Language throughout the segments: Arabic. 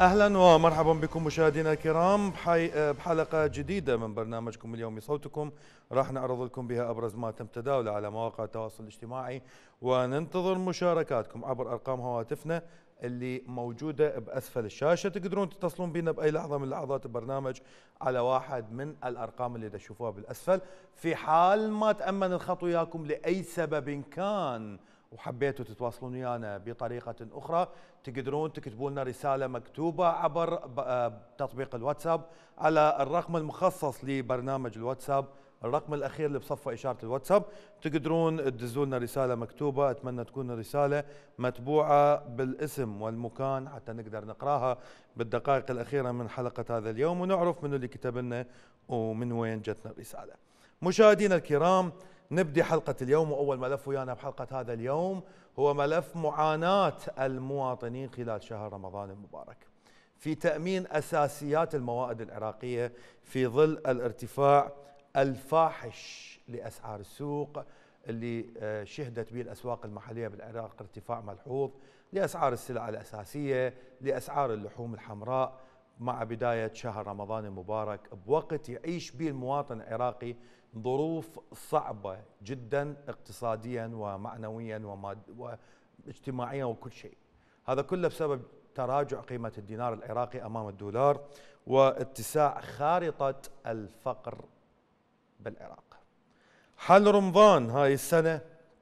اهلا ومرحبا بكم مشاهدينا الكرام بحلقه جديده من برنامجكم اليومي صوتكم. راح نعرض لكم بها ابرز ما تم تداوله على مواقع التواصل الاجتماعي، وننتظر مشاركاتكم عبر ارقام هواتفنا اللي موجوده باسفل الشاشه. تقدرون تتصلون بنا باي لحظه من لحظات البرنامج على واحد من الارقام اللي تشوفوها بالاسفل. في حال ما تامن الخط وياكم لاي سبب كان وحبيتوا تتواصلون ويانا بطريقة أخرى، تقدرون تكتبوا لنا رسالة مكتوبة عبر تطبيق الواتساب على الرقم المخصص لبرنامج الواتساب، الرقم الأخير اللي بصفه إشارة الواتساب. تقدرون تدزوا لنا رسالة مكتوبة، أتمنى تكون الرسالة متبوعة بالاسم والمكان حتى نقدر نقراها بالدقائق الأخيرة من حلقة هذا اليوم ونعرف من اللي كتب لنا ومن وين جتنا الرسالة. مشاهدينا الكرام، نبدي حلقة اليوم، وأول ملف ويانا بحلقة هذا اليوم هو ملف معاناة المواطنين خلال شهر رمضان المبارك في تأمين أساسيات الموائد العراقية في ظل الارتفاع الفاحش لأسعار السوق اللي شهدت به الأسواق المحلية بالعراق ارتفاع ملحوظ لأسعار السلع الأساسية، لأسعار اللحوم الحمراء مع بداية شهر رمضان المبارك بوقت يعيش به المواطن العراقي ظروف صعبة جدا اقتصاديا ومعنويا واجتماعيا وكل شيء. هذا كله بسبب تراجع قيمة الدينار العراقي أمام الدولار واتساع خارطة الفقر بالعراق. حل رمضان هاي السنة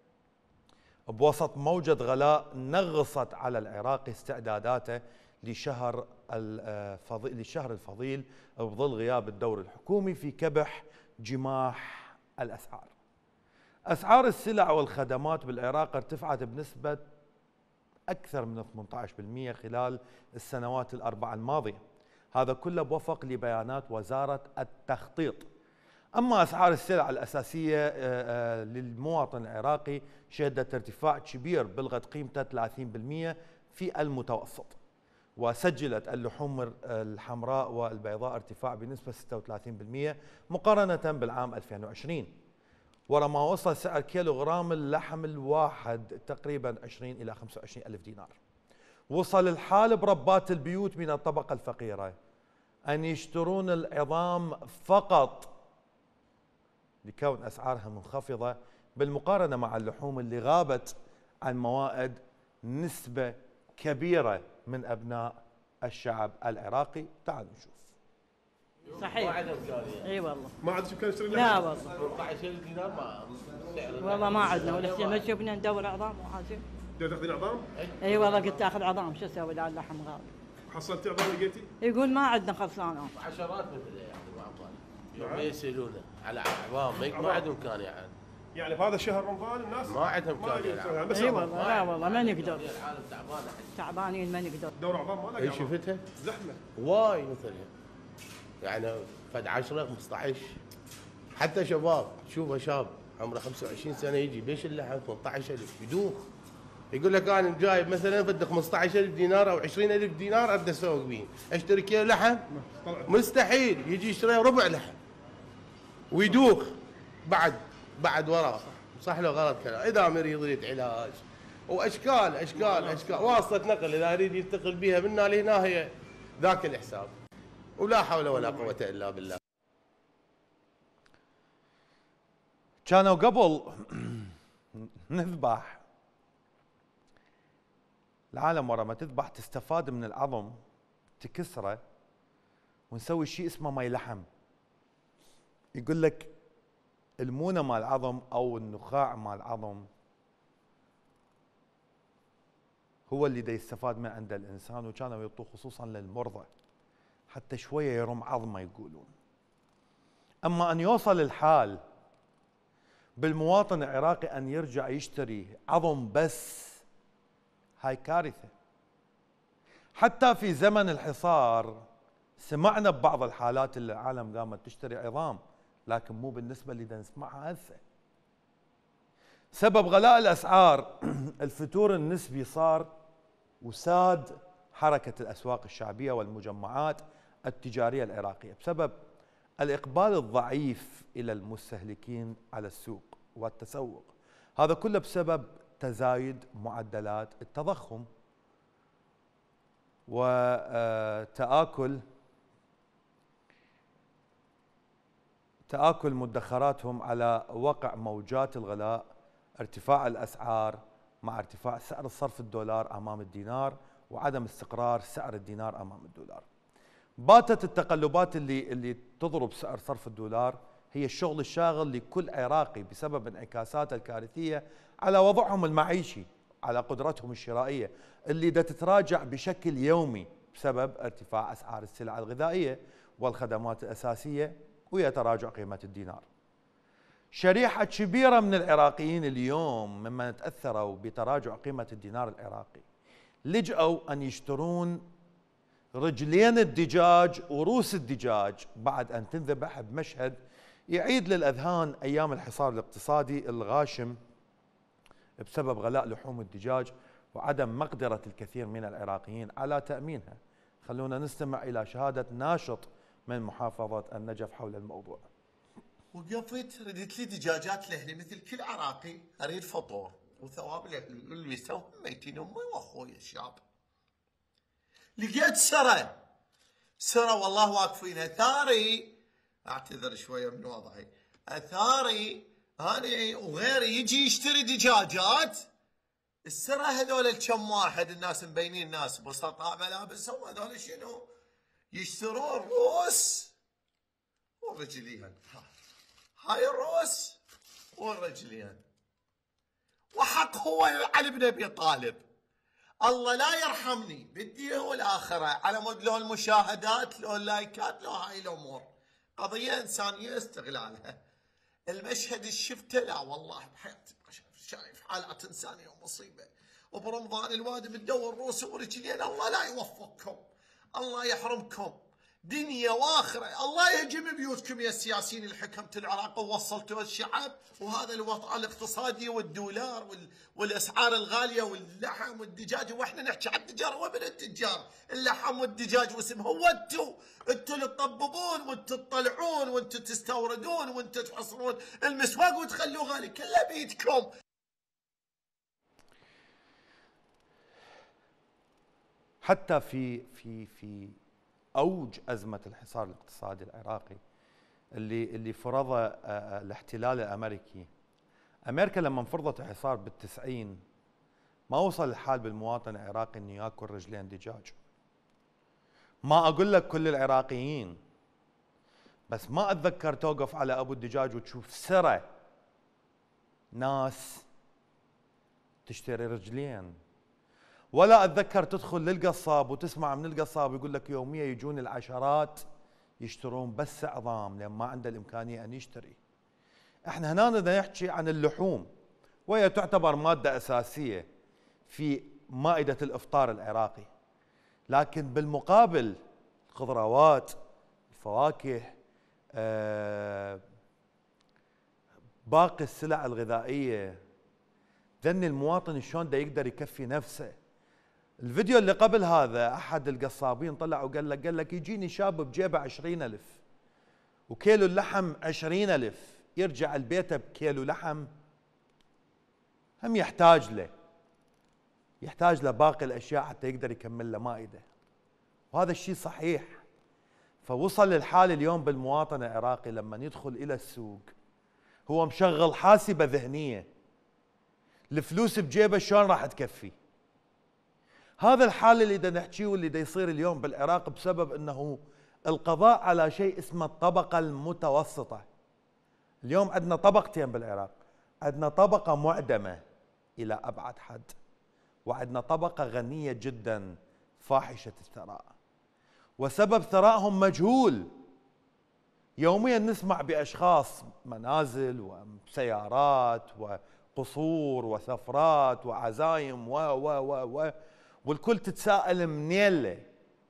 بوسط موجة غلاء نغصت على العراق استعداداته لشهر الفضيل بظل غياب الدور الحكومي في كبح جماح الأسعار. أسعار السلع والخدمات بالعراق ارتفعت بنسبة أكثر من 18% خلال السنوات الأربع الماضية، هذا كله بوفق لبيانات وزارة التخطيط. أما أسعار السلع الأساسية للمواطن العراقي شهدت ارتفاع كبير بلغت قيمته 30% في المتوسط، وسجلت اللحوم الحمراء والبيضاء ارتفاع بنسبة 36% مقارنة بالعام 2020، ورما وصل سعر كيلوغرام اللحم الواحد تقريبا 20 إلى 25 ألف دينار. وصل الحال بربات البيوت من الطبقة الفقيرة أن يشترون العظام فقط لكون أسعارها منخفضة بالمقارنة مع اللحوم اللي غابت عن موائد نسبة كبيرة من أبناء الشعب العراقي. تعالوا نشوف. صحيح. ما عندهم امكانيه. اي والله. ما عاد امكانيه تشتري لحم؟ لا والله. 14 دينار ما سعر. والله ما عندنا ولا ما شفنا ندور عظام وحاجه. تاخذين عظام؟ اي والله قلت اخذ عظام شو اسوي لا اللحم غالي. حصلتي عظام لقيتي؟ يقول ما عندنا خلصانه. عشرات مثل يعني ما يوم يسالونه على عظام ما عندهم امكانيه يعني بهذا شهر رمضان الناس ما عندهم امكانيه. بس اي والله لا والله ما نقدر. العالم تعبانه تعبانين ما نقدر. دور عظام ما لقى. اي شفتها؟ زحمه واي مثلها يعني فد 10 15 حتى شباب تشوفه شاب عمره 25 سنه يجي بيش اللحم 18000 يدوخ، يقول لك انا جايب مثلا فد 15000 دينار او 20000 دينار ابدا اسوق بيه، اشتري كيلو لحم مستحيل، يجي يشتري ربع لحم ويدوخ بعد وراه. صح له غلط كلام؟ اذا مريض يريد علاج واشكال واسطه نقل اذا يريد ينتقل بها من هنا لهنا هي ذاك الحساب، ولا حول ولا قوه الا بالله. كانوا قبل نذبح العالم ورا ما تذبح تستفاد من العظم تكسره ونسوي شيء اسمه ماي لحم. يقول لك المونه مال العظم او النخاع مال العظم هو اللي دا يستفاد منه عند الانسان، وكانوا يعطوه خصوصا للمرضى حتى شويه يرم عظمه يقولون. اما ان يوصل الحال بالمواطن العراقي ان يرجع يشتري عظم بس، هاي كارثه. حتى في زمن الحصار سمعنا ببعض الحالات اللي العالم قامت تشتري عظام، لكن مو بالنسبه اللي نسمعها هسه. سبب غلاء الاسعار الفتور النسبي صار وساد حركه الاسواق الشعبيه والمجمعات التجاريه العراقيه بسبب الاقبال الضعيف الى المستهلكين على السوق والتسوق، هذا كله بسبب تزايد معدلات التضخم. وتآكل مدخراتهم على وقع موجات الغلاء، ارتفاع الأسعار مع ارتفاع سعر صرف الدولار أمام الدينار وعدم استقرار سعر الدينار أمام الدولار. باتت التقلبات اللي تضرب سعر صرف الدولار هي الشغل الشاغل لكل عراقي بسبب انعكاسات الكارثية على وضعهم المعيشي، على قدرتهم الشرائية اللي دا تتراجع بشكل يومي بسبب ارتفاع أسعار السلع الغذائية والخدمات الأساسية ويا تراجع قيمة الدينار. شريحة كبيرة من العراقيين اليوم ممن تأثروا بتراجع قيمة الدينار العراقي لجأوا أن يشترون رجلين الدجاج وروس الدجاج بعد أن تنذبح بمشهد يعيد للأذهان أيام الحصار الاقتصادي الغاشم بسبب غلاء لحوم الدجاج وعدم مقدرة الكثير من العراقيين على تأمينها. خلونا نستمع إلى شهادة ناشط من محافظة النجف حول الموضوع. وقفت ردت لي دجاجات لهلي مثل كل عراقي اريد فطور وثواب للمستوى ميتين امي واخوي الشاب. لقيت سرى والله واقفين ثاري، اعتذر شويه من وضعي، اثاري انا وغيري يجي يشتري دجاجات. السرى هذول الكم واحد الناس مبينين ناس بسطاء ملابسهم، هذول شنو؟ يشترون روس ورجلين. هاي الروس والرجلين. وحق هو علي بن ابي طالب. الله لا يرحمني بالدنيا والاخره على مود لو المشاهدات لو اللايكات لو هاي الامور. قضيه انسانيه استغلالها. المشهد اللي شفته لا والله بحياتي ما شايف حالات انسانيه ومصيبه. وبرمضان الوادي بتدور روس ورجلين. الله لا يوفقكم، الله يحرمكم دنيا واخره، الله يهجم بيوتكم يا السياسيين اللي حكمتوا العراق ووصلتوا الشعب وهذا الوضع الاقتصادي والدولار والاسعار الغاليه واللحم والدجاج. واحنا نحكي عن التجار وابن التجار، اللحم والدجاج واسمه. هو انتوا اللي تطببون وانتوا تطلعون وانتوا تستوردون وانتوا تحصرون المسواق وتخلوه غالي، كله بيدكم. حتى في اوج ازمه الحصار الاقتصادي العراقي اللي فرضه الاحتلال الامريكي. امريكا لما فرضت الحصار بالتسعين ما وصل الحال بالمواطن العراقي انه ياكل رجلين دجاج. ما اقول لك كل العراقيين، بس ما اتذكر توقف على ابو الدجاج وتشوف سرة ناس تشتري رجلين، ولا اتذكر تدخل للقصاب وتسمع من القصاب يقول لك يوميا يجون العشرات يشترون بس عظام لان ما عنده الامكانيه ان يشتري. احنا هنا بدنا نحكي عن اللحوم وهي تعتبر ماده اساسيه في مائده الافطار العراقي، لكن بالمقابل الخضروات، الفواكه، باقي السلع الغذائيه، ذن المواطن شلون دا يقدر يكفي نفسه. الفيديو اللي قبل هذا احد القصابين طلع وقال لك يجيني شاب بجيبه 20,000 وكيلو اللحم 20,000، يرجع البيت بكيلو لحم، هم يحتاج له باقي الاشياء حتى يقدر يكمل له مائده. وهذا الشيء صحيح. فوصل للحال اليوم بالمواطن العراقي لما يدخل الى السوق هو مشغل حاسبه ذهنيه، الفلوس بجيبه شلون راح تكفي. هذا الحال اللي بدنا نحكيه واللي دا يصير اليوم بالعراق بسبب انه القضاء على شيء اسمه الطبقه المتوسطه. اليوم عندنا طبقتين بالعراق، عندنا طبقه معدمه الى ابعد حد، وعندنا طبقه غنيه جدا فاحشه الثراء، وسبب ثرائهم مجهول. يوميا نسمع باشخاص منازل وسيارات وقصور وسفرات وعزايم والكل تتساءل منين له،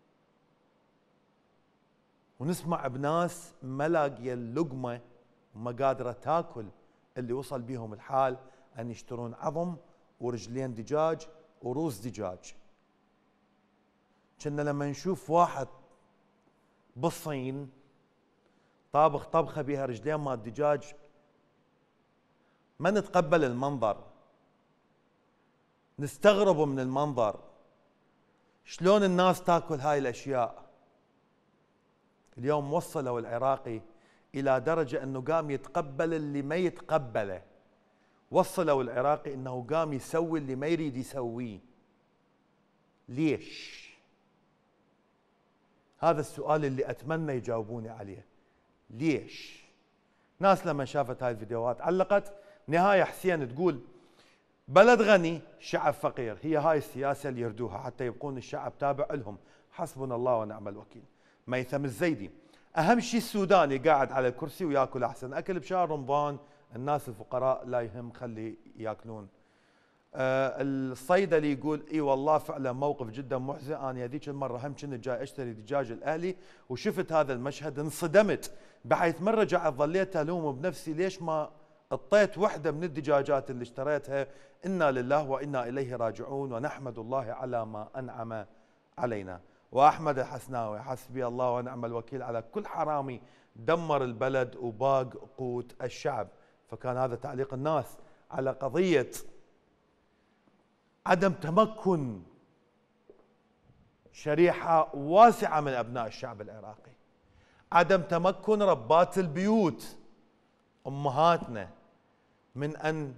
ونسمع بناس ما لاقيه اللقمه وما قادره تاكل اللي وصل بيهم الحال ان يشترون عظم ورجلين دجاج وروس دجاج. كنا لما نشوف واحد بالصين طابخ طبخه بها رجلين مال دجاج ما نتقبل المنظر، نستغرب من المنظر. شلون الناس تاكل هاي الاشياء. اليوم وصلوا العراقي الى درجه انه قام يتقبل اللي ما يتقبله، وصلوا العراقي انه قام يسوي اللي ما يريد يسويه. ليش؟ هذا السؤال اللي اتمنى يجاوبوني عليه. ليش؟ ناس لما شافت هاي الفيديوهات علقت نهاية حسين تقول بلد غني شعب فقير، هي هاي السياسة اللي يردوها حتى يبقون الشعب تابع لهم، حسبنا الله ونعم الوكيل. ميثم الزيدي: أهم شيء السوداني قاعد على الكرسي وياكل أحسن أكل بشهر رمضان، الناس الفقراء لا يهم خلي ياكلون. الصيدلي يقول اي والله فعلا موقف جدا محزن، انا هذيك المره هم كنت جاي اشتري دجاج الاهلي وشفت هذا المشهد انصدمت، بحيث من رجعت ظليت الوم بنفسي ليش ما اطيت وحده من الدجاجات اللي اشتريتها. انا لله وانا اليه راجعون ونحمد الله على ما انعم علينا. واحمد الحسناوي: حسبي الله ونعم الوكيل على كل حرامي دمر البلد وباق قوت الشعب. فكان هذا تعليق الناس على قضيه عدم تمكن شريحة واسعة من أبناء الشعب العراقي، عدم تمكن ربات البيوت أمهاتنا من أن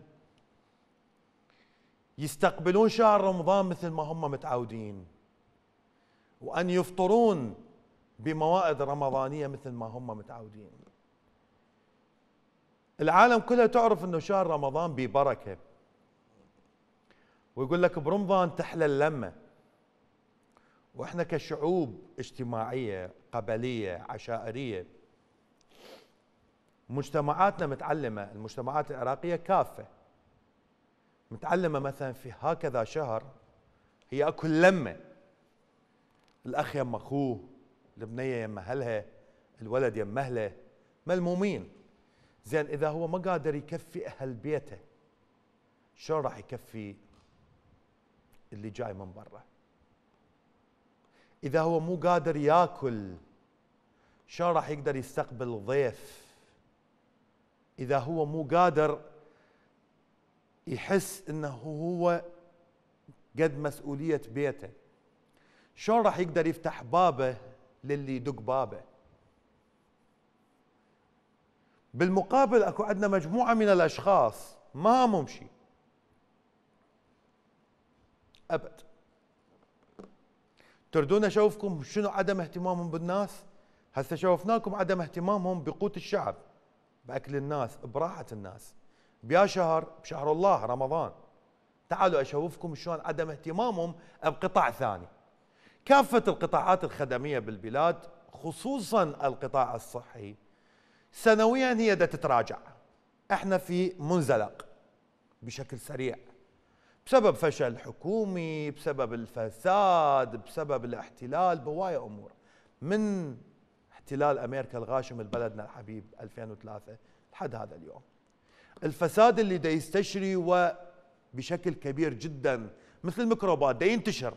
يستقبلون شهر رمضان مثل ما هم متعودين، وأن يفطرون بموائد رمضانية مثل ما هم متعودين. العالم كله تعرف أنه شهر رمضان ببركة، ويقول لك برمضان تحلى اللمة. واحنا كشعوب اجتماعية قبلية عشائرية مجتمعاتنا متعلمة، المجتمعات العراقية كافة متعلمة مثلا في هكذا شهر هي اكو لمة، الاخ يم اخوه، البنية يم اهلها، الولد يم اهله، ملمومين. زين اذا هو ما قادر يكفي اهل بيته شلون راح يكفي اللي جاي من برا؟ إذا هو مو قادر ياكل شلون راح يقدر يستقبل ضيف؟ إذا هو مو قادر يحس إنه هو قد مسؤولية بيته شلون راح يقدر يفتح بابه للي يدق بابه؟ بالمقابل اكو عندنا مجموعة من الأشخاص ما همهم شيء أبد. تردون أشوفكم شنو عدم اهتمامهم بالناس؟ هسه شوفناكم عدم اهتمامهم بقوت الشعب، بأكل الناس، براحة الناس، بيا شهر بشهر الله رمضان. تعالوا أشوفكم شلون عدم اهتمامهم بقطاع ثاني. كافة القطاعات الخدمية بالبلاد خصوصا القطاع الصحي سنويا هي دا تتراجع. احنا في منزلق بشكل سريع بسبب فشل حكومي، بسبب الفساد، بسبب الاحتلال، بوايا امور، من احتلال امريكا الغاشم لبلدنا الحبيب 2003 لحد هذا اليوم. الفساد اللي دا يستشري وبشكل كبير جدا مثل الميكروبات دا ينتشر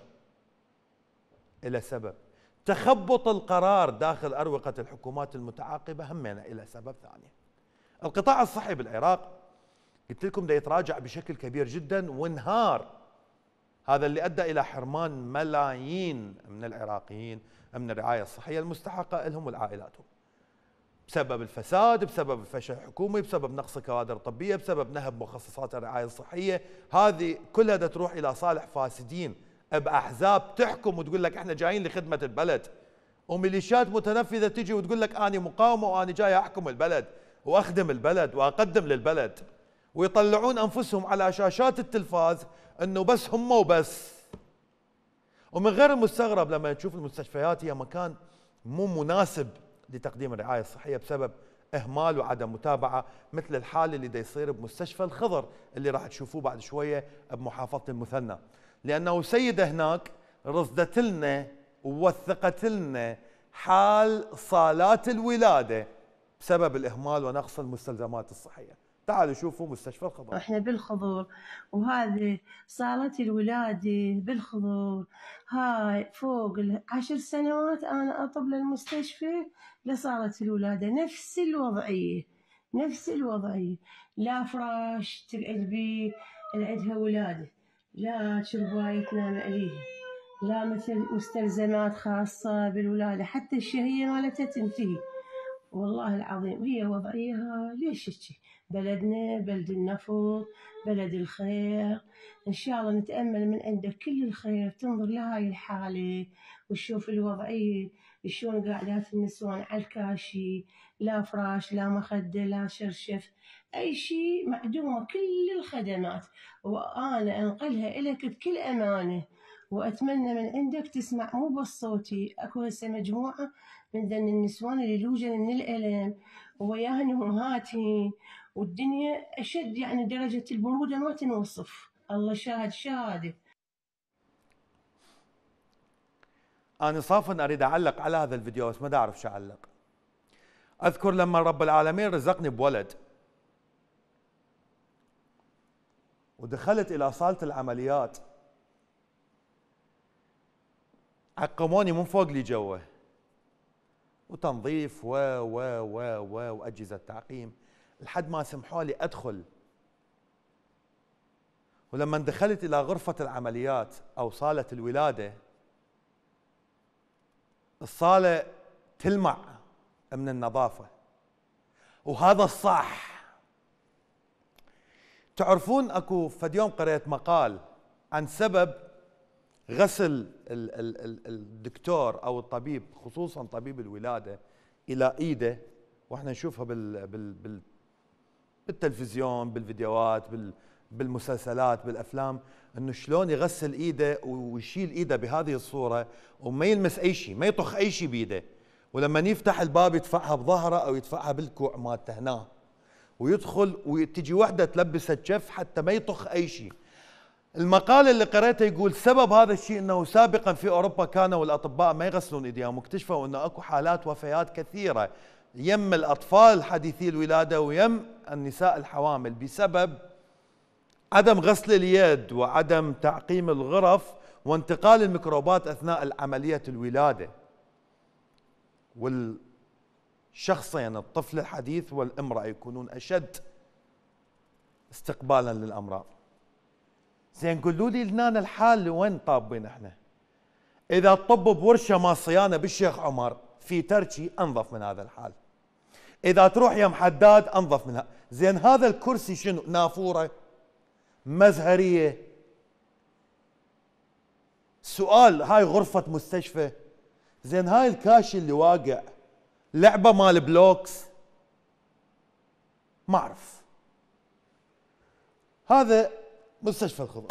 الى سبب تخبط القرار داخل اروقه الحكومات المتعاقبه، همنا الى سبب ثاني. القطاع الصحي بالعراق قلت لكم دا يتراجع بشكل كبير جدا وانهار، هذا اللي ادى الى حرمان ملايين من العراقيين من الرعايه الصحيه المستحقه لهم ولعائلاتهم بسبب الفساد، بسبب الفشل الحكومي، بسبب نقص كوادر طبيه، بسبب نهب مخصصات الرعايه الصحيه. هذه كلها دا تروح الى صالح فاسدين باحزاب تحكم وتقول لك احنا جايين لخدمه البلد، وميليشيات متنفذه تجي وتقول لك انا مقاومه وانا جاي احكم البلد واخدم البلد واقدم للبلد، ويطلعون انفسهم على شاشات التلفاز انه بس هم وبس. ومن غير المستغرب لما تشوف المستشفيات هي مكان مو مناسب لتقديم الرعايه الصحيه بسبب اهمال وعدم متابعه، مثل الحال اللي دا يصير بمستشفى الخضر اللي راح تشوفوه بعد شويه بمحافظه المثنى، لانه سيده هناك رصدت لنا ووثقت لنا حال صالات الولاده بسبب الاهمال ونقص المستلزمات الصحيه. تعالوا شوفوا مستشفى الخضر. احنا بالخضر، وهذه صالة الولادة بالخضر، هاي فوق 10 سنوات انا اطب للمستشفى لصالة الولادة، نفس الوضعية نفس الوضعية، لا فراش تقعد بيه عندها ولادة، لا شرباية تنام عليها، لا مثل مستلزمات خاصة بالولادة، حتى الشهية مالتها تنتهي. والله العظيم هي وضعيها ليش هيك؟ بلدنا بلد النفط، بلد الخير. إن شاء الله نتأمل من عندك كل الخير، تنظر لهاي الحالة وتشوف الوضعية شلون قاعدات النسوان على الكاشي، لا فراش لا مخدة لا شرشف، أي شيء معدومة كل الخدمات. وأنا أنقلها إلك بكل أمانة، وأتمنى من عندك تسمع مو بس صوتي. أكو هسه مجموعة من ذن النسوان اللي يلوجن من الألم وياهن أمهاتهن، والدنيا أشد يعني درجة البرودة ما تنوصف. الله شاهد شهادة. أنا صافن أريد أعلق على هذا الفيديو بس ما أعرف شو أعلق. أذكر لما رب العالمين رزقني بولد ودخلت إلى صالة العمليات، عقموني من فوق لجوه، وتنظيف وأجهزة تعقيم، لحد ما سمحوا لي أدخل. ولما دخلت إلى غرفة العمليات أو صالة الولادة، الصالة تلمع من النظافة، وهذا الصح. تعرفون اكو فد يوم قرأت مقال عن سبب غسل الدكتور او الطبيب، خصوصا طبيب الولادة، الى ايده، واحنا نشوفها بالتلفزيون، بالفيديوهات، بالمسلسلات، بالافلام، انه شلون يغسل ايده ويشيل ايده بهذه الصورة وما يلمس اي شيء، ما يطخ اي شيء بايده، ولما يفتح الباب يدفعها بظهره او يدفعها بالكوع مالته هنا، ويدخل وتجي وحده تلبسه الجف حتى ما يطخ اي شيء. المقال اللي قريته يقول سبب هذا الشيء انه سابقا في اوروبا كانوا الاطباء ما يغسلون ايديهم، واكتشفوا انه اكو حالات وفيات كثيره يم الاطفال حديثي الولاده ويم النساء الحوامل بسبب عدم غسل اليد وعدم تعقيم الغرف وانتقال الميكروبات اثناء عمليه الولاده. والشخصين الطفل الحديث والامراه يكونون اشد استقبالا للامراض. زين قولوا لي لنا الحال وين طابين احنا؟ اذا الطب بورشه مال صيانه بالشيخ عمر في تركي انظف من هذا الحال. اذا تروح يم حداد انظف منها. زين هذا الكرسي شنو؟ نافوره؟ مزهريه؟ سؤال، هاي غرفه مستشفى؟ زين هاي الكاشي اللي واقع لعبه مال بلوكس؟ ما اعرف. هذا مستشفى الخضر.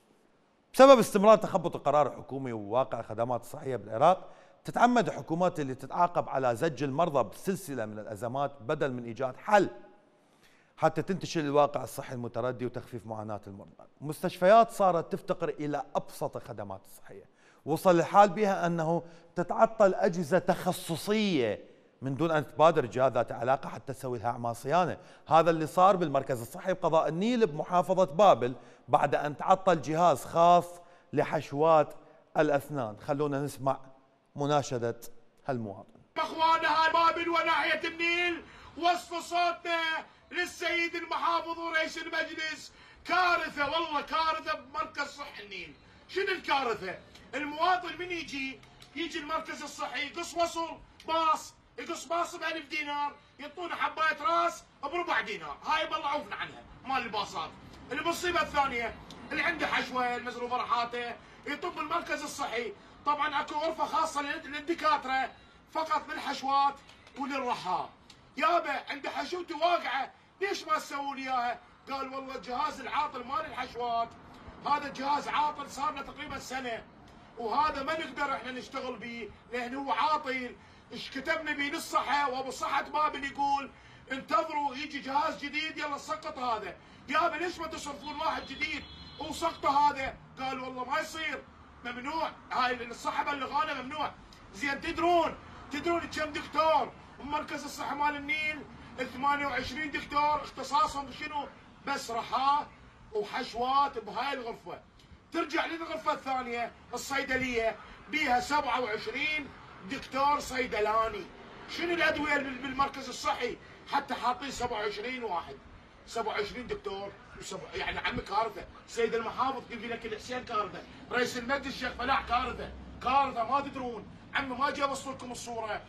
بسبب استمرار تخبط القرار الحكومي وواقع الخدمات الصحيه بالعراق، تتعمد الحكومات اللي تتعاقب على زج المرضى بسلسله من الازمات بدل من ايجاد حل حتى تنتشل الواقع الصحي المتردي وتخفيف معاناه المرضى. مستشفيات صارت تفتقر الى ابسط الخدمات الصحيه، وصل الحال بها انه تتعطل اجهزه تخصصيه من دون ان تبادر جهات ذات علاقه حتى تسوي لها اعمال صيانه. هذا اللي صار بالمركز الصحي بقضاء النيل بمحافظه بابل بعد ان تعطل جهاز خاص لحشوات الاسنان. خلونا نسمع مناشده هالمواطن. اخوانا هاي بابل وناحيه النيل، وصف صوتنا للسيد المحافظ ورئيس المجلس. كارثه والله كارثه بمركز صحي النيل. شنو الكارثه؟ المواطن من يجي المركز الصحي يقص وصل باص، يقص باص ب1000 دينار، يعطونا حبايه راس بربع دينار. هاي بالله عوفنا عنها مال الباصات. المصيبه الثانيه اللي عنده حشوه المزروفه راحاته يطب المركز الصحي، طبعا اكو غرفه خاصه للدكاتره فقط للحشوات وللرحاب. يابا عنده حشوته واقعه، ليش ما تسوون اياها؟ قال والله الجهاز العاطل مال الحشوات هذا الجهاز عاطل صار له تقريبا سنه، وهذا ما نقدر احنا نشتغل به لان هو عاطل. ايش كتبنا به للصحه، وابو صحه بابل يقول انتظروا يجي جهاز جديد يلا سقط هذا. يابا ليش ما تصرفون واحد جديد وسقطه هذا؟ قال والله ما يصير، ممنوع، هاي الصحه بلغانا ممنوع. زين تدرون كم دكتور بمركز الصحه مال النيل؟ 28 دكتور اختصاصهم شنو؟ بس رحاه وحشوات بهاي الغرفه. ترجع للغرفه الثانيه الصيدليه بيها 27 دكتور صيدلاني. شنو الادويه بالمركز الصحي حتى حاطين 27 واحد؟ 27 دكتور يعني عمي كارثه، السيد المحافظ قبل لك الحسين كارثه، رئيس المجلس الشيخ فلاح كارثه، كارثه ما تدرون، عمي ما اجي ابسط لكم الصوره.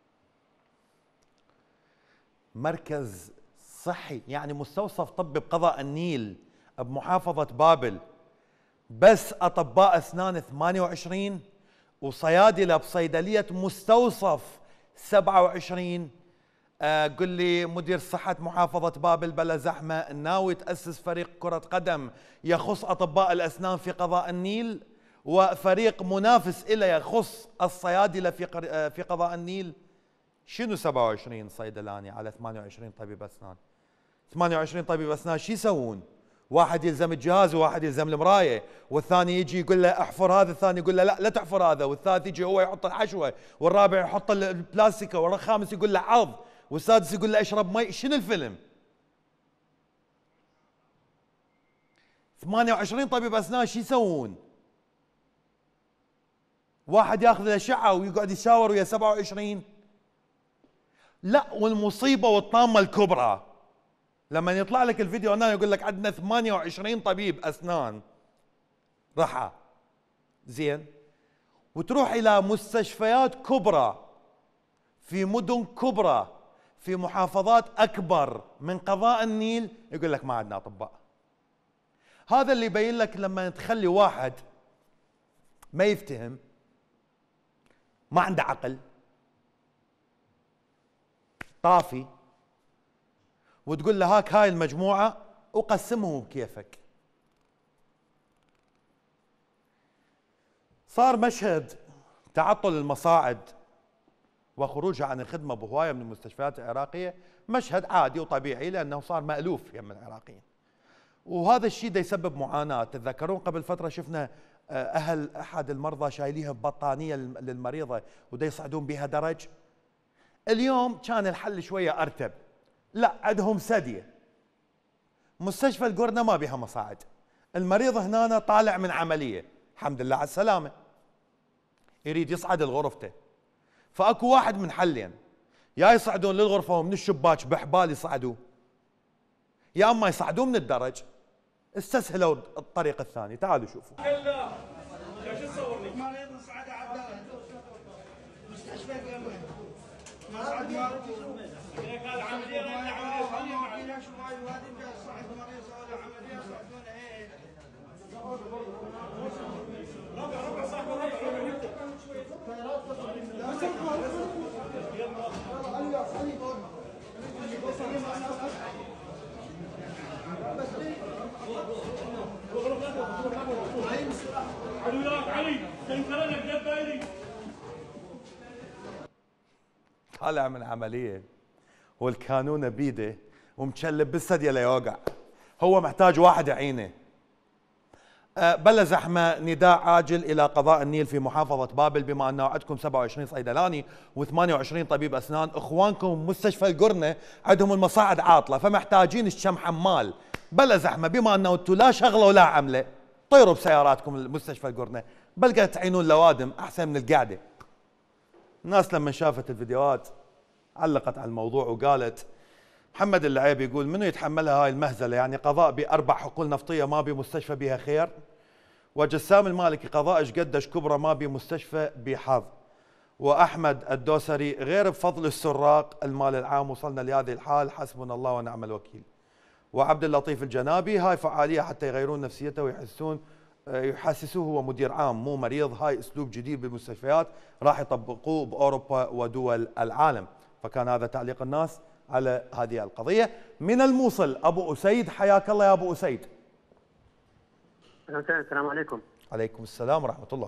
مركز صحي يعني مستوصف طبي بقضاء النيل بمحافظة بابل، بس أطباء أسنان 28 وصيادلة بصيدلية مستوصف 27. قل لي مدير صحة محافظة بابل بلا زحمة ناوي تأسس فريق كرة قدم يخص أطباء الأسنان في قضاء النيل، وفريق منافس إلى يخص الصيادلة في قضاء النيل. شنو 27 صيدلاني على 28 طبيب أسنان؟ 28 طبيب أسنان شو يسوون؟ واحد يلزم الجهاز وواحد يلزم المرايه، والثاني يجي يقول له احفر هذا، الثاني يقول له لا تحفر هذا، والثالث يجي هو يحط الحشوه، والرابع يحط البلاستيكه، والخامس يقول له عض، والسادس يقول له اشرب مي. شنو الفيلم؟ 28 طبيب اسنان شو يسوون؟ واحد ياخذ الاشعه ويقعد يشاور ويا 27. لا، والمصيبه والطامه الكبرى لما يطلع لك الفيديو هنا يقول لك عندنا 28 طبيب اسنان رحى، زين، وتروح الى مستشفيات كبرى في مدن كبرى في محافظات اكبر من قضاء النيل يقول لك ما عندنا اطباء. هذا اللي يبين لك لما تخلي واحد ما يفتهم، ما عنده عقل، طافي، وتقول له هاك هاي المجموعة وقسمهم بكيفك. صار مشهد تعطل المصاعد وخروجها عن الخدمة بهواية من المستشفيات العراقية مشهد عادي وطبيعي لأنه صار مألوف يم العراقيين، وهذا الشيء ده يسبب معاناة. تتذكرون قبل فترة شفنا أهل أحد المرضى شايليها ببطانية للمريضة ودا يصعدون بها درج. اليوم كان الحل شوية أرتب، لا عندهم سدية، مستشفى القرنة ما بيها مصاعد، المريض هنا طالع من عملية الحمد لله على السلامة، يريد يصعد لغرفته، فاكو واحد من حلين، يا يصعدون للغرفة ومن الشباك بحبال يصعدوه، يا اما يصعدوه من الدرج. استسهلوا الطريق الثاني. تعالوا شوفوا. شو تصور لي؟ مريض صعد على الدرج مستشفى القمر ما صعد هذا عمليه ولا عمليه شوي وهذه صعد مريض سوى عمليه صعدونه ايه ربع صاحب طالع من عملية والكانونة بيده ومشلب بالثدي ليوقع، هو محتاج واحد يعينه. بلا زحمة نداء عاجل إلى قضاء النيل في محافظة بابل، بما أنه عندكم 27 صيدلاني و28 طبيب أسنان، إخوانكم مستشفى القرنة عندهم المصاعد عاطلة فمحتاجين الشم حمال. بلا زحمة، بما أنه أنتم لا شغلة ولا عملة، طيروا بسياراتكم المستشفى القرنة، بلقى تعينون لوادم أحسن من القعدة. الناس لما شافت الفيديوهات علقت على الموضوع وقالت محمد العيب يقول منو يتحملها هاي المهزلة؟ يعني قضاء ب4 حقول نفطية ما بي مستشفى بها خير، وجسام المالكي قضاء ايش قدش كبرى ما بي مستشفى بحظ، واحمد الدوسري غير بفضل السراق المال العام وصلنا لهذه الحال، حسبنا الله ونعم الوكيل. وعبد اللطيف الجنابي هاي فعالية حتى يغيرون نفسيته يحسسوه هو مدير عام مو مريض، هاي اسلوب جديد بالمستشفيات راح يطبقوه باوروبا ودول العالم. فكان هذا تعليق الناس على هذه القضية. من الموصل ابو اسيد، حياك الله يا ابو اسيد. السلام عليكم. عليكم السلام ورحمة الله.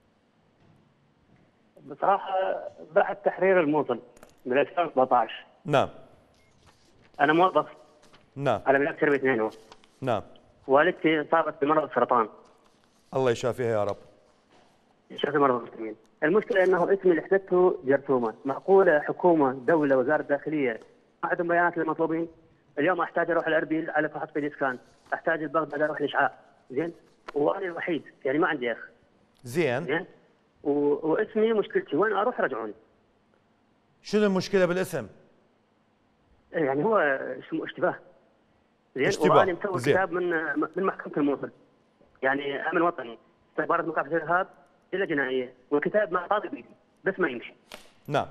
بصراحة بعد تحرير الموصل بال 2017 نعم. أنا موظف نعم. على ملاك تربية 2. نعم. والدتي أصابت بمرض السرطان. الله يشافيها يا رب. يشافي مرضى المسلمين. المشكلة أنه اسمي اللي حدثته جرثومة، معقولة حكومة دولة وزارة الداخلية ما عندهم بيانات المطلوبين؟ اليوم أحتاج أروح الأربيل على فحص بي سكان، أحتاج البغداد أروح الإشعاع، زين؟ وانا الوحيد يعني ما عندي اخ. زين. واسمي مشكلتي وين اروح رجعوني. شنو المشكله بالاسم؟ يعني هو اشتباه. زين، اشتباه. وانا مسوي زين. كتاب من محكمه الموصل، يعني امن وطني، استخبارات مكافحه الارهاب، جله جنائيه، والكتاب مع طالب بيدي بس ما يمشي. نعم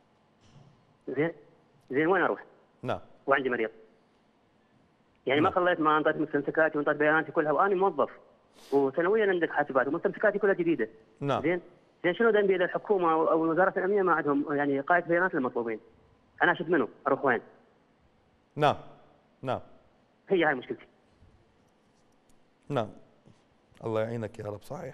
زين وين اروح؟ نعم. وعندي مريض. يعني ما خليت، ما انطيت مستمسكاتي وانطيت بياناتي كلها، وانا موظف وسنويا عندك حاسبات ومستمسكاتي كلها جديده. نعم. زين شنو ذنبي اذا الحكومه او وزاره الامنيه ما عندهم يعني قاعده بيانات للمطلوبين؟ انا اشد منه، اروح وين؟ نعم نعم هي هاي مشكلتي. نعم. الله يعينك يا رب. صحيح.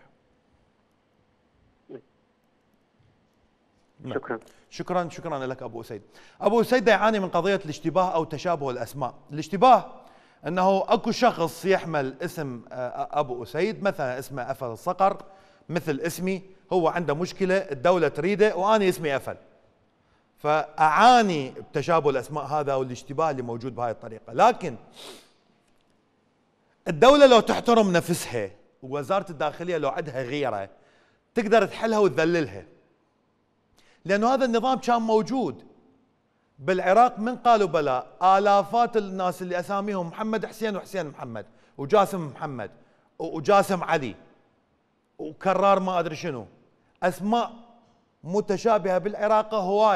نعم. شكرا لك ابو اسيد. ابو اسيد يعاني من قضيه الاشتباه او تشابه الاسماء. الاشتباه انه اكو شخص يحمل اسم ابو اسيد، مثلا اسمه افل الصقر مثل اسمي، هو عنده مشكله الدوله تريده وانا اسمي افل، فاعاني بتشابه الاسماء هذا والاشتباه اللي موجود بهاي الطريقه. لكن الدوله لو تحترم نفسها ووزاره الداخليه لو عندها غيره تقدر تحلها وتذللها، لأنه هذا النظام كان موجود بالعراق من قالوا بلا. آلافات الناس اللي أساميهم محمد حسين وحسين محمد وجاسم محمد وجاسم علي وكرار ما أدري شنو، أسماء متشابهة بالعراق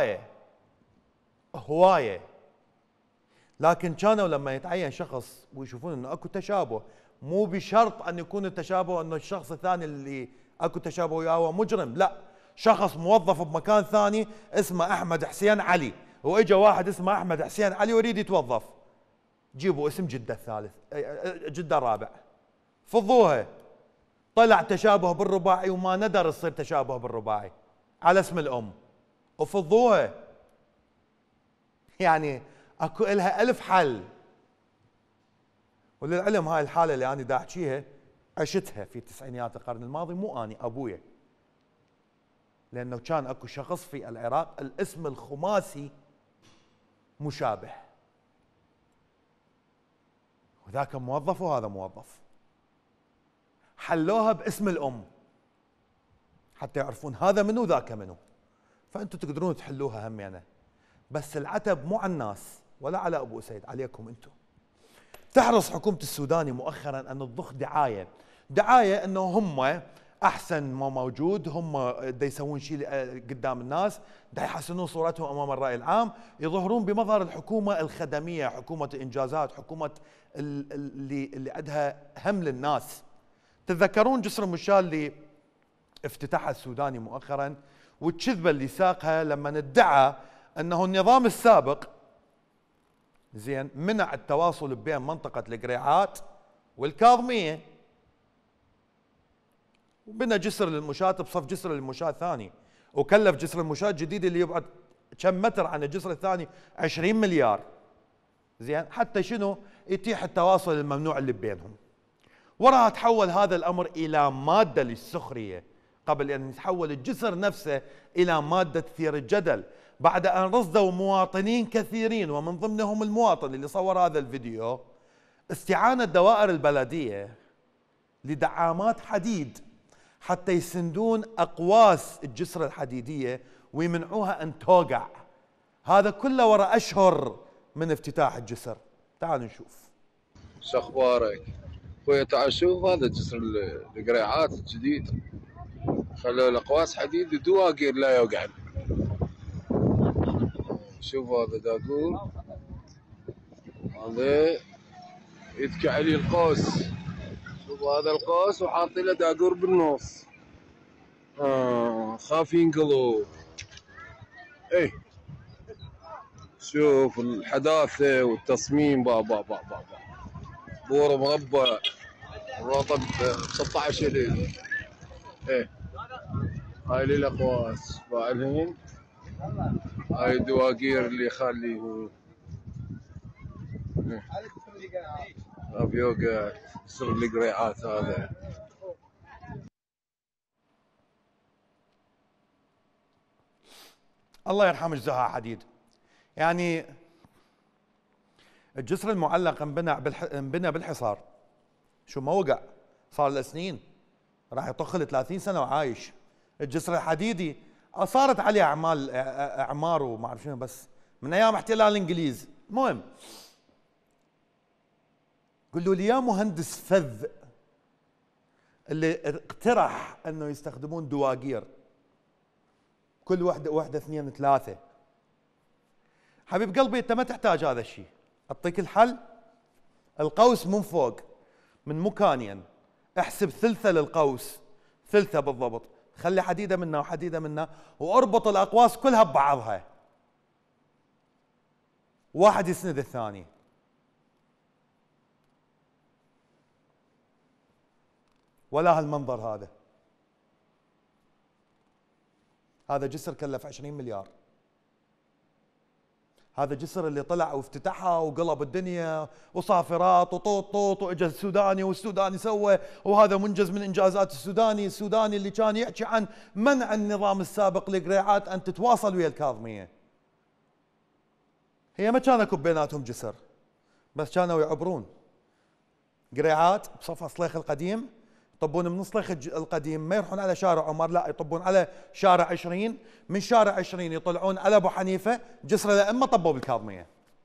هواية. لكن كانوا لما يتعين شخص ويشوفون أنه أكو تشابه، مو بشرط أن يكون التشابه أنه الشخص الثاني اللي أكو تشابه وياه مجرم، لا، شخص موظف بمكان ثاني اسمه احمد حسين علي، واجا واحد اسمه احمد حسين علي ويريد يتوظف، جيبوا اسم جده الثالث، جده الرابع، فضوها، طلع تشابه بالرباعي وما ندر يصير تشابه بالرباعي على اسم الام، وفضوها. يعني اكو لها الف حل. وللعلم هاي الحاله اللي انا دا احكيها عشتها في تسعينيات القرن الماضي، مو اني، ابويا. لأنه كان أكو شخص في العراق الاسم الخماسي مشابه، وذاك موظف وهذا موظف، حلوها باسم الأم حتى يعرفون هذا منو ذاك منو، فأنتم تقدرون تحلوها همينة. بس العتب مو على الناس ولا على أبو أسيد، عليكم أنتم. تحرص حكومة السوداني مؤخرا أن تضخ دعاية أنه هم احسن ما موجود، هم دا يسوون شيء قدام الناس، دا يحسنون صورتهم امام الراي العام، يظهرون بمظهر الحكومه الخدميه، حكومه الانجازات، حكومه اللي عندها هم للناس. تتذكرون جسر المشال اللي افتتحها السوداني مؤخرا، والكذبه اللي ساقها لما ادعى انه النظام السابق زين منع التواصل بين منطقه القريعات والكاظميه، وبنى جسر للمشاة بصف جسر للمشاة ثاني، وكلف جسر المشاة الجديد اللي يبعد كم متر عن الجسر الثاني 20 مليار، زين، حتى شنو يتيح التواصل الممنوع اللي بينهم. وراها تحول هذا الامر الى ماده للسخريه، قبل ان يتحول الجسر نفسه الى ماده تثير الجدل، بعد ان رصدوا مواطنين كثيرين ومن ضمنهم المواطن اللي صور هذا الفيديو استعانة الدوائر البلديه لدعامات حديد حتى يسندون أقواس الجسر الحديدية ويمنعوها أن توقع. هذا كله وراء أشهر من افتتاح الجسر. تعالوا نشوف. شو أخبارك؟ خويا تعال شوف هذا جسر القريعات الجديد، خلوا الأقواس حديد ودواقير لا يوقع. شوف هذا داقور، هذا يتكي عليه القوس، شوف هذا القوس وحاطين له داقور بالنص. خاف ينقلب. ايه شوف الحداثة والتصميم، بابا بور مربع الرطب 16,000. ايه هاي للاقواس فاعلين، هاي الدواقير اللي يخليه ابيوقع جسر القريعات هذا. الله يرحم جزاها حديد. يعني الجسر المعلق انبنى بالحصار، شو ما وقع، صار له سنين، راح يطخ له 30 سنه وعايش. الجسر الحديدي صارت عليه اعمار وما اعرف شنو، بس من ايام احتلال الانجليز. المهم قولوا لي يا مهندس فذ اللي اقترح انه يستخدمون دواقير كل واحدة 2 3. حبيب قلبي انت ما تحتاج هذا الشيء، اعطيك الحل. القوس من فوق من مكانين، احسب ثلثة للقوس، ثلثة بالضبط، خلي حديدة منا وحديدة منا واربط الاقواس كلها ببعضها، واحد يسند الثاني. ولا هالمنظر هذا جسر كلف 20 مليار. هذا جسر اللي طلع وافتتحها وقلب الدنيا وصافرات وطوط طوط، واجى السوداني والسوداني سوى، وهذا منجز من انجازات السوداني اللي كان يحكي عن منع النظام السابق لقريعات ان تتواصل ويا الكاظميه. هي ما كان اكو بيناتهم جسر، بس كانوا يعبرون قريعات بصفها صليخ القديم، يطبون من صليخ القديم ما يروحون على شارع عمر، لا يطبون على شارع 20، من شارع 20 يطلعون على ابو حنيفه، جسر الائمه طبوا بالكاظميه.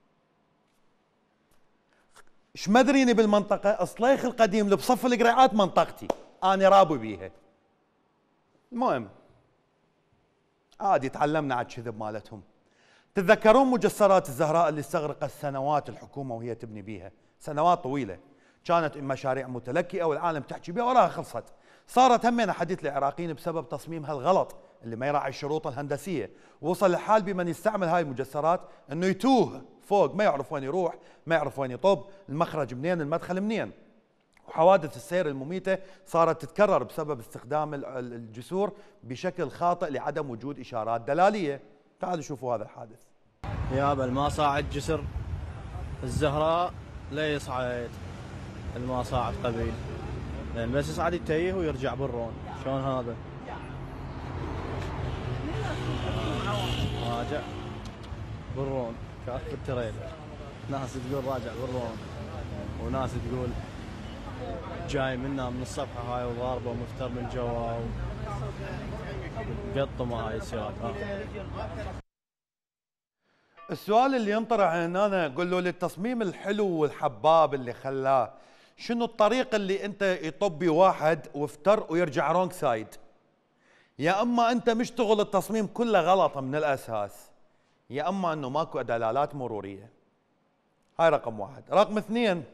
ايش مدريني بالمنطقه؟ صليخ القديم اللي بصف القريعات منطقتي، انا رابو بيها. المهم عادي تعلمنا على الكذب مالتهم. تتذكرون مجسرات الزهراء اللي استغرقت سنوات الحكومه وهي تبني بيها، سنوات طويله، كانت مشاريع متلكئه والعالم تحكي بها وراها خلصت. صارت همين حديث العراقيين بسبب تصميمها الغلط اللي ما يراعي الشروط الهندسيه، وصل الحال بمن يستعمل هاي المجسرات انه يتوه فوق، ما يعرف وين يروح، ما يعرف وين يطب، المخرج منين، المدخل منين. وحوادث السير المميته صارت تتكرر بسبب استخدام الجسور بشكل خاطئ لعدم وجود اشارات دلاليه. تعالوا شوفوا هذا الحادث. يابا ما صاعد جسر الزهراء لا يصعد ما صاعد قبيل، لان بس يصعد يتيه ويرجع بالرون. شلون هذا؟ راجع بالرون كاف التريلر، ناس تقول راجع بالرون وناس تقول جاي منا من الصفحه هاي وضاربه ومفتر من جوا وقطمه هاي السيارات. السؤال اللي ينطرح هنا، قول له للتصميم الحلو والحباب اللي خلاه، شنو الطريقة اللي انت يطبي واحد وافتر ويرجع رونج سايد؟ يا اما انت مشتغل التصميم كله غلط من الاساس، يا اما انه ماكو دلالات مرورية. هاي رقم واحد. رقم اثنين،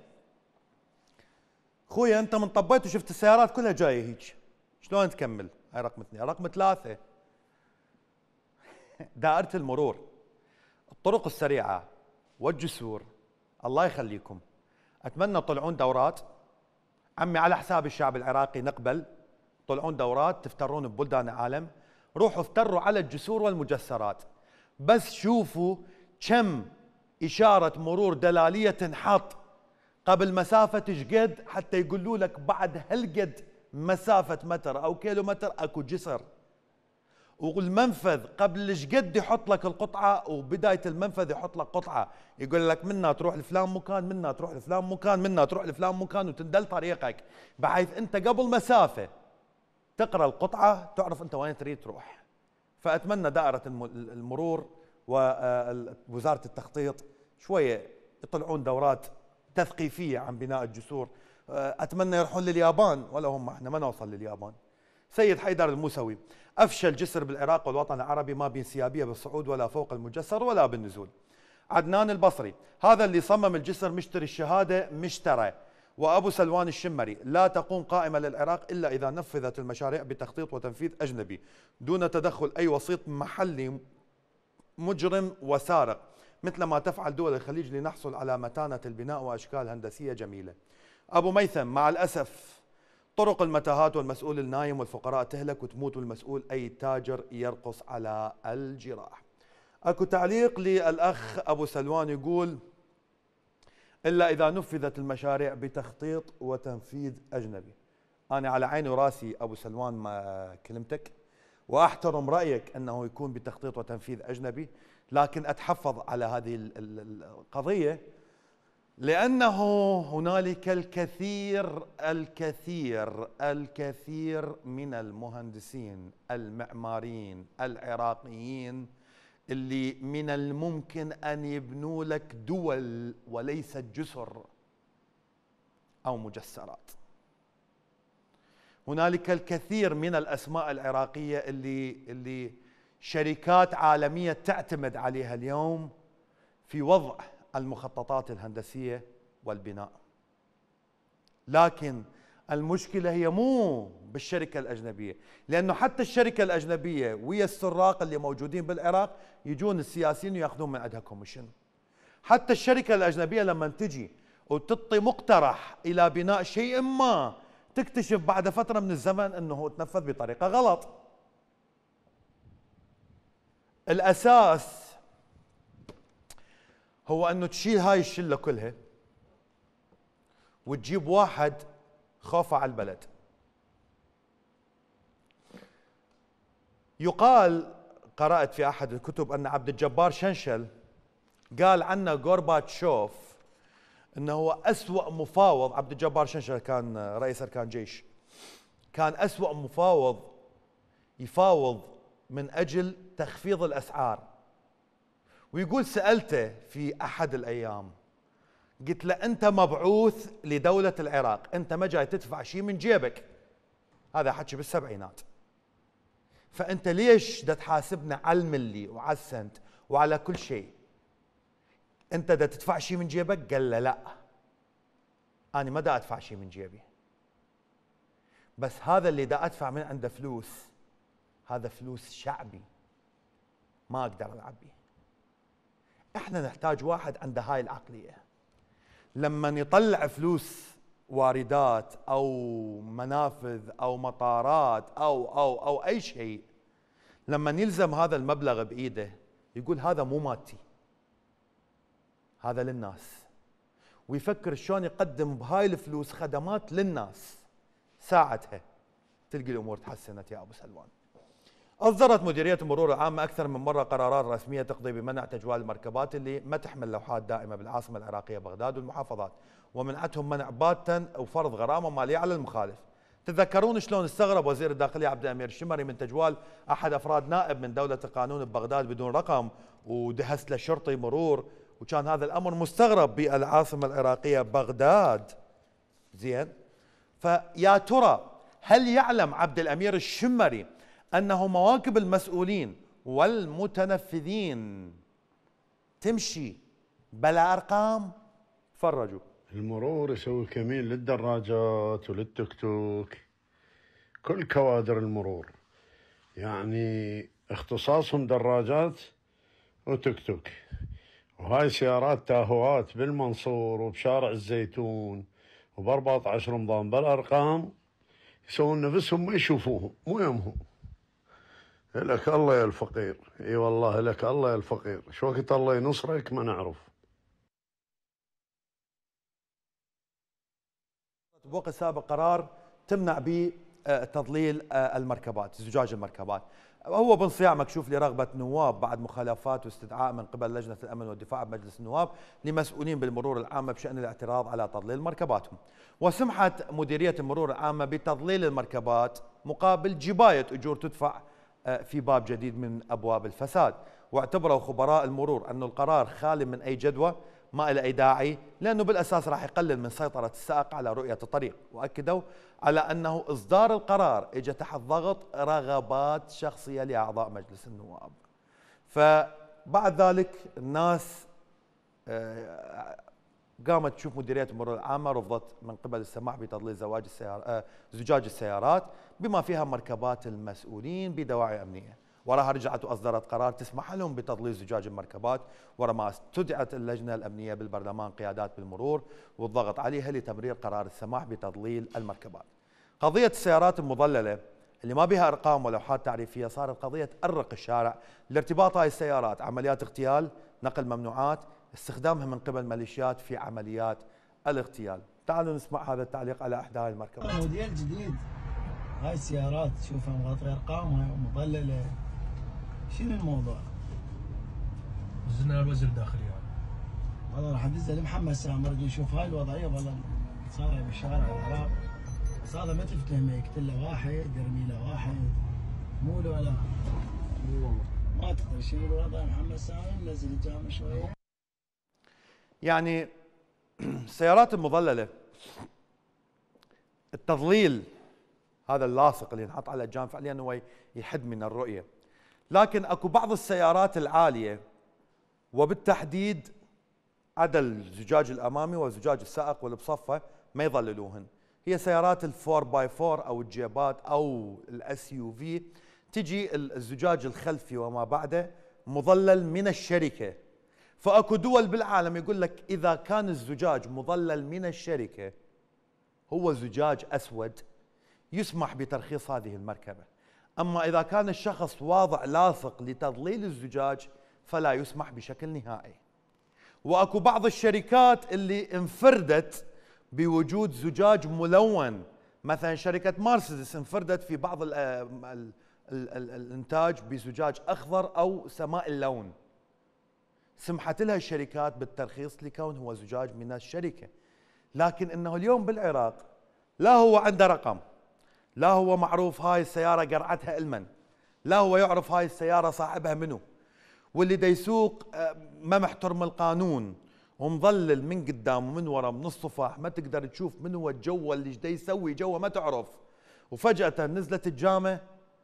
خويا انت من طبيت وشفت السيارات كلها جاية هيك، شلون تكمل؟ هاي رقم اثنين. رقم ثلاثة، دائرة المرور، الطرق السريعة والجسور، الله يخليكم اتمنى طلعون دورات عمي على حساب الشعب العراقي، نقبل طلعون دورات تفترون ببلدان العالم، روحوا افتروا على الجسور والمجسرات، بس شوفوا كم إشارة مرور دلالية تنحط قبل مسافة شقد حتى يقولوا لك بعد هالقد مسافة متر أو كيلومتر أكو جسر، والمنفذ قبل شقد يحط لك القطعة، وبداية المنفذ يحط لك قطعة يقول لك منا تروح لفلان مكان، منا تروح لفلان مكان، منا تروح لفلان مكان، وتندل طريقك بحيث أنت قبل مسافة تقرأ القطعة تعرف أنت وين تريد تروح. فأتمنى دائرة المرور ووزارة التخطيط شوية يطلعون دورات تثقيفية عن بناء الجسور. أتمنى يروحون لليابان، ولا هم احنا ما نوصل لليابان. سيد حيدر الموسوي، أفشل جسر بالعراق والوطن العربي ما بانسيابية بالصعود ولا فوق المجسر ولا بالنزول. عدنان البصري، هذا اللي صمم الجسر مشتري الشهادة مشترى. وأبو سلوان الشمري، لا تقوم قائمة للعراق إلا إذا نفذت المشاريع بتخطيط وتنفيذ أجنبي دون تدخل أي وسيط محلي مجرم وسارق، مثل ما تفعل دول الخليج لنحصل على متانة البناء وأشكال هندسية جميلة. أبو ميثم، مع الأسف طرق المتاهات والمسؤول النايم والفقراء تهلك وتموت، والمسؤول أي تاجر يرقص على الجراح. أكو تعليق للأخ أبو سلوان يقول إلا إذا نفذت المشاريع بتخطيط وتنفيذ أجنبي. أنا على عيني وراسي أبو سلوان ما كلمتك، وأحترم رأيك أنه يكون بتخطيط وتنفيذ أجنبي، لكن أتحفظ على هذه القضية لأنه هنالك الكثير من المهندسين المعماريين العراقيين اللي من الممكن أن يبنوا لك دول وليست جسر. أو مجسرات. هنالك الكثير من الأسماء العراقية اللي شركات عالمية تعتمد عليها اليوم في وضع المخططات الهندسية والبناء. لكن المشكلة هي مو بالشركة الأجنبية، لأنه حتى الشركة الأجنبية ويا السراق اللي موجودين بالعراق يجون السياسيين ويأخذون من عندها كوميشن. حتى الشركة الأجنبية لما تجي وتعطي مقترح إلى بناء شيء ما تكتشف بعد فترة من الزمن أنه تنفذ بطريقة غلط. الأساس هو أنه تشيل هاي الشلة كلها وتجيب واحد خوفه على البلد. يقال، قرأت في أحد الكتب، أن عبد الجبار شنشل قال عنه غورباتشوف أنه هو أسوأ مفاوض. عبد الجبار شنشل كان رئيس أركان جيش، كان أسوأ مفاوض يفاوض من أجل تخفيض الأسعار. ويقول سألته في أحد الأيام، قلت له أنت مبعوث لدولة العراق، أنت ما جاي تدفع شيء من جيبك، هذا حكي بالسبعينات، فأنت ليش دا تحاسبنا على الملي وعلى السنت وعلى كل شيء؟ أنت دا تدفع شيء من جيبك؟ قال له لا، أنا ما دا أدفع شيء من جيبي، بس هذا اللي دا أدفع من عنده فلوس، هذا فلوس شعبي ما أقدر ألعب به. إحنا نحتاج واحد عنده هاي العقلية، لما يطلع فلوس واردات أو منافذ أو مطارات أو أي شيء، لما يلزم هذا المبلغ بإيده يقول هذا مو مالتي، هذا للناس، ويفكر شلون يقدم بهاي الفلوس خدمات للناس. ساعتها تلقي الأمور تحسنت يا أبو سلمان. أصدرت مديرية المرور العامة أكثر من مرة قرارات رسمية تقضي بمنع تجوال المركبات اللي ما تحمل لوحات دائمة بالعاصمة العراقية بغداد والمحافظات، ومنعتهم منع باتا وفرض غرامة مالية على المخالف. تتذكرون شلون استغرب وزير الداخلية عبد الأمير الشمري من تجوال أحد أفراد نائب من دولة القانون ببغداد بدون رقم، ودهس له شرطي مرور، وكان هذا الأمر مستغرب بالعاصمة العراقية بغداد. زين، فيا ترى هل يعلم عبد الأمير الشمري أنه مواكب المسؤولين والمتنفذين تمشي بلا أرقام؟ فرجوا. المرور يسوي كمين للدراجات وللتوك توك، كل كوادر المرور يعني اختصاصهم دراجات وتوك توك، وهاي سيارات تاهوات بالمنصور وبشارع الزيتون وب14 رمضان بالأرقام، يسوون نفسهم ما يشوفوهم، مو يمهم. لك الله يا الفقير، اي والله لك الله يا الفقير، شو وقت الله ينصرك ما نعرف. بوقت سابق قرار تمنع به تضليل المركبات، زجاج المركبات، هو بانصياع مكشوف لرغبة نواب بعد مخالفات واستدعاء من قبل لجنة الأمن والدفاع بمجلس النواب لمسؤولين بالمرور العامة بشأن الاعتراض على تضليل مركباتهم. وسمحت مديرية المرور العامة بتضليل المركبات مقابل جباية أجور تدفع في باب جديد من أبواب الفساد. واعتبروا خبراء المرور أن القرار خالي من أي جدوى، ما إلى أي داعي، لأنه بالأساس راح يقلل من سيطرة السائق على رؤية الطريق. وأكدوا على أنه إصدار القرار إجا تحت ضغط رغبات شخصية لأعضاء مجلس النواب. فبعد ذلك الناس قامت تشوف مديرية المرور العامة رفضت من قبل السماح بتضليل زجاج السيارات بما فيها مركبات المسؤولين بدواعي أمنية. وراها رجعت وأصدرت قرار تسمح لهم بتضليل زجاج المركبات، ورما استدعت اللجنة الأمنية بالبرلمان قيادات بالمرور والضغط عليها لتمرير قرار السماح بتضليل المركبات. قضية السيارات المضللة اللي ما بها أرقام ولوحات تعريفية صارت قضية تأرق الشارع لارتباط هاي السيارات، عمليات اغتيال، نقل ممنوعات، استخدامها من قبل ميليشيات في عمليات الاغتيال. تعالوا نسمع هذا التعليق على إحدى هاي المركبات. موديل جديد، هاي السيارات تشوفها مغطية أرقامها مضللة، شنو الموضوع؟ وزنها الوزير الداخلية والله راح ادزها لمحمد سامر نشوف هاي الوضعية والله صار بالشارع العراق، بس هذا ما تفتهمه، يقتل له واحد يرمي له واحد، مو له ولا مو والله ما تقدر شنو الوضع. محمد سامر نزل الجامعة شوية. يعني السيارات المضللة التضليل هذا اللاصق اللي ينحط على الجام فعليا هو يحد من الرؤية. لكن اكو بعض السيارات العالية وبالتحديد عدا الزجاج الامامي وزجاج السائق واللي بصفه ما يظللوهن، هي سيارات الفور باي فور او الجيبات او الاس يو في، تجي الزجاج الخلفي وما بعده مظلل من الشركة. فاكو دول بالعالم يقول لك اذا كان الزجاج مظلل من الشركة هو زجاج اسود يسمح بترخيص هذه المركبة، اما اذا كان الشخص واضع لاصق لتضليل الزجاج فلا يسمح بشكل نهائي. واكو بعض الشركات اللي انفردت بوجود زجاج ملون، مثلا شركة مرسيدس انفردت في بعض الانتاج بزجاج اخضر او سماء اللون، سمحت لها الشركات بالترخيص لكون هو زجاج من الشركة. لكن انه اليوم بالعراق لا هو عنده رقم، لا هو معروف هاي السيارة قرعتها المن، لا هو يعرف هاي السيارة صاحبها منو، واللي دا يسوق ما محترم القانون ومظلل من قدام ومن ورا من الصفاح، ما تقدر تشوف من هو الجو اللي دا يسوي جوا ما تعرف، وفجأة نزلت الجامة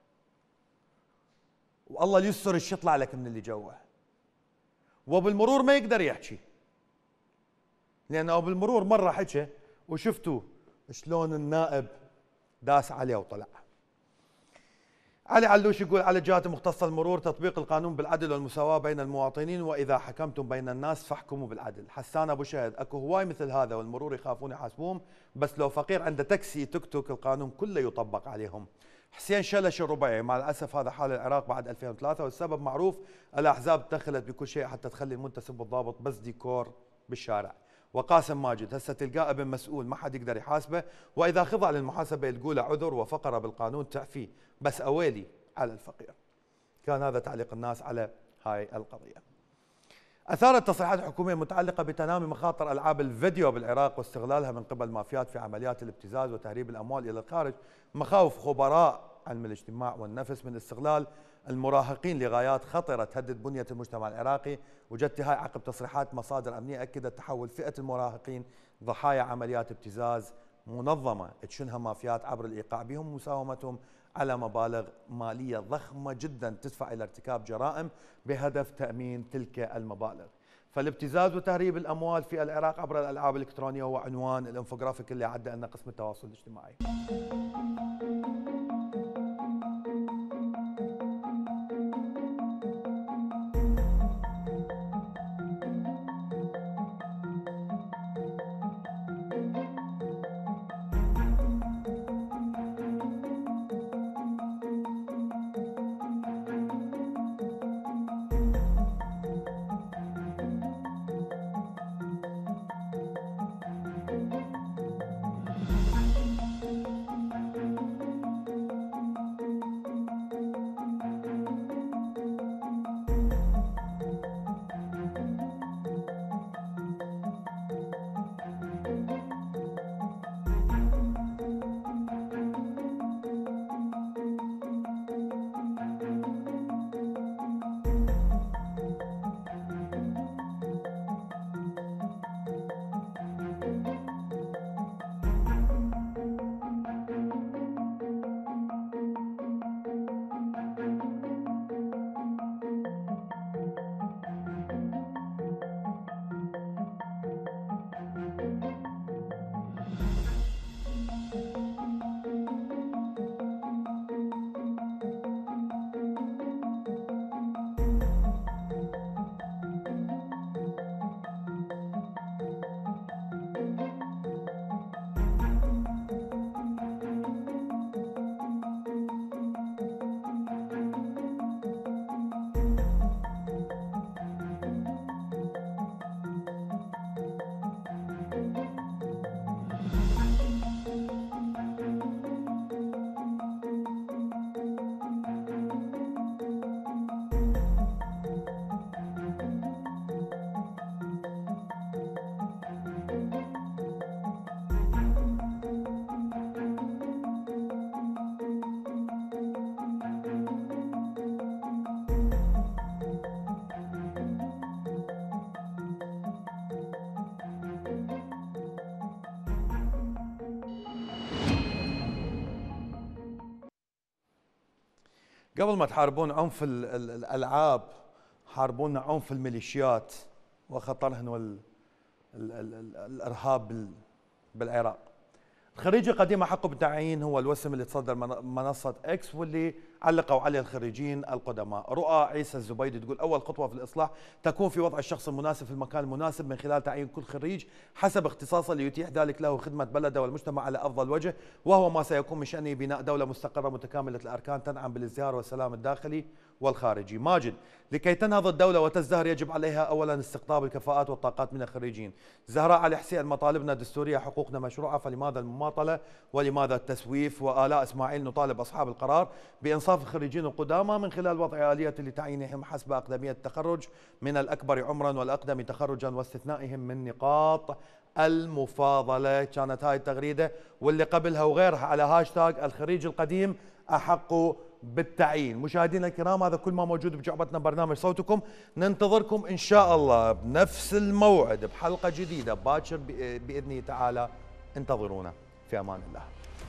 والله يستر ايش يطلع لك من اللي جوا. وبالمرور ما يقدر يحكي، لانه بالمرور مره حكى وشفتوا شلون النائب داس عليه وطلع. علي علوش يقول على الجهات المختصة المرور تطبيق القانون بالعدل والمساواة بين المواطنين، وإذا حكمتم بين الناس فاحكموا بالعدل. حسان أبو شهد أكو هواي مثل هذا والمرور يخافون يحاسبوهم، بس لو فقير عنده تاكسي توك توك القانون كله يطبق عليهم. حسين شلش الربيعي مع الأسف هذا حال العراق بعد 2003 والسبب معروف، الأحزاب دخلت بكل شيء حتى تخلي المنتسب والضابط بس ديكور بالشارع. وقاسم ماجد هسه تلقاه ابن مسؤول ما حد يقدر يحاسبه، واذا خضع للمحاسبه تقول عذر وفقره بالقانون تعفيه، بس اويلي على الفقير. كان هذا تعليق الناس على هاي القضيه. اثارت تصريحات الحكوميه المتعلقه بتنامي مخاطر العاب الفيديو بالعراق واستغلالها من قبل مافيات في عمليات الابتزاز وتهريب الاموال الى الخارج مخاوف خبراء علم الاجتماع والنفس من استغلال المراهقين لغايات خطرة تهدد بنية المجتمع العراقي. وجدت هاي عقب تصريحات مصادر أمنية أكدت تحول فئة المراهقين ضحايا عمليات ابتزاز منظمة تشنها مافيات عبر الإيقاع بهم ومساومتهم على مبالغ مالية ضخمة جدا تدفع إلى ارتكاب جرائم بهدف تأمين تلك المبالغ. فالابتزاز وتهريب الأموال في العراق عبر الألعاب الإلكترونية هو عنوان الانفوغرافيك اللي عدى لنا قسم التواصل الاجتماعي. قبل ما تحاربون عنف الالعاب حاربونا عنف الميليشيات وخطرهن الارهاب بالعراق. الخريج القديم حقه بالتعيين هو الوسم اللي تصدر منصة اكس واللي علقوا عليه الخريجين القدماء. رؤى عيسى الزبيدي تقول اول خطوة في الاصلاح تكون في وضع الشخص المناسب في المكان المناسب من خلال تعيين كل خريج حسب اختصاصه ليتيح ذلك له خدمة بلده والمجتمع على افضل وجه، وهو ما سيكون من شأنه بناء دولة مستقرة متكاملة الاركان تنعم بالازدهار والسلام الداخلي والخارجي. ماجد، لكي تنهض الدولة وتزدهر يجب عليها اولا استقطاب الكفاءات والطاقات من الخريجين. زهراء علي حسين، مطالبنا دستورية، حقوقنا مشروعة، فلماذا المماطلة ولماذا التسويف؟ وآلاء اسماعيل، نطالب اصحاب القرار بانصاف الخريجين القدامى من خلال وضع آلية لتعيينهم حسب أقدمية التخرج من الأكبر عمرا والأقدم تخرجا واستثنائهم من نقاط المفاضلة. كانت هاي التغريدة واللي قبلها وغيرها على هاشتاج الخريج القديم أحق بالتعيين. مشاهدينا الكرام، هذا كل ما موجود بجعبتنا برنامج صوتكم. ننتظركم إن شاء الله بنفس الموعد بحلقة جديدة باكر بإذنه تعالى. انتظرونا، في أمان الله.